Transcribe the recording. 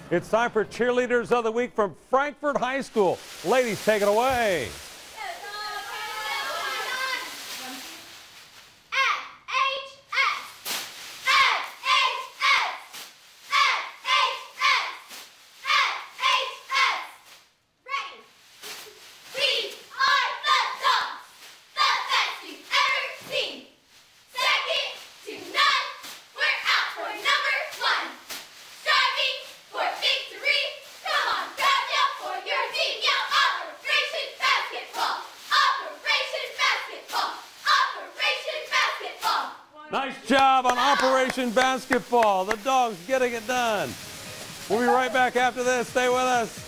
It's time for Cheerleaders of the Week from Frankfort High School. Ladies, take it away. Nice job on Operation Basketball. The Dogs getting it done. We'll be right back after this. Stay with us.